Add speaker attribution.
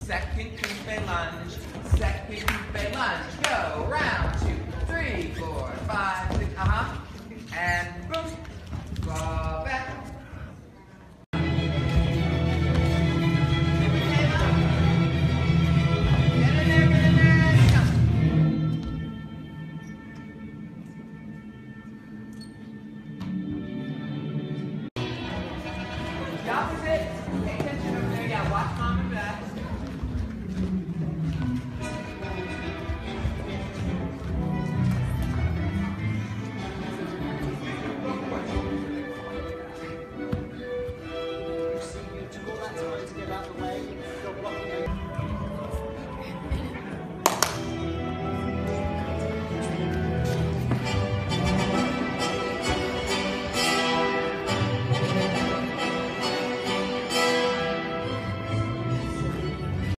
Speaker 1: second coupe lunge, second coupe lunge. Go, round, 2, 3, 4, 5, 6, and boom. Fall